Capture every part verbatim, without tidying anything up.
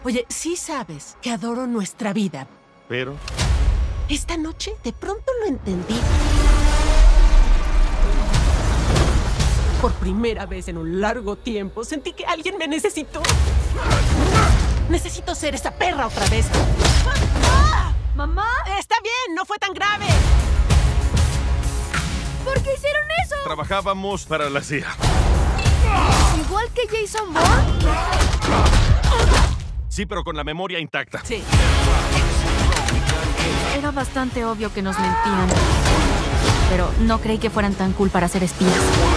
Oye, sí sabes que adoro nuestra vida. Pero... Esta noche, de pronto lo entendí. Por primera vez en un largo tiempo, sentí que alguien me necesitó. Necesito ser esa perra otra vez. ¿Mamá? Está bien, no fue tan grave. ¿Por qué hicieron eso? Trabajábamos para la C I A. ¿Igual que Jason Bourne? Sí, pero con la memoria intacta. Sí. Era bastante obvio que nos mentían. Pero no creí que fueran tan cool para ser espías.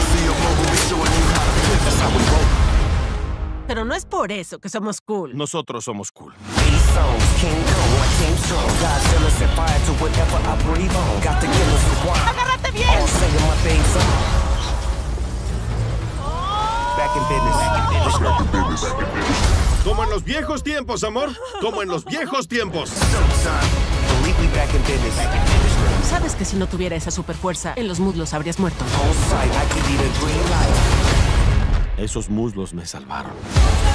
Pero no es por eso que somos cool. Nosotros somos cool. ¡Agárrate bien! Como en los viejos tiempos, amor. Como en los viejos tiempos. Sabes que si no tuviera esa superfuerza, en los muslos habrías muerto. Esos muslos me salvaron.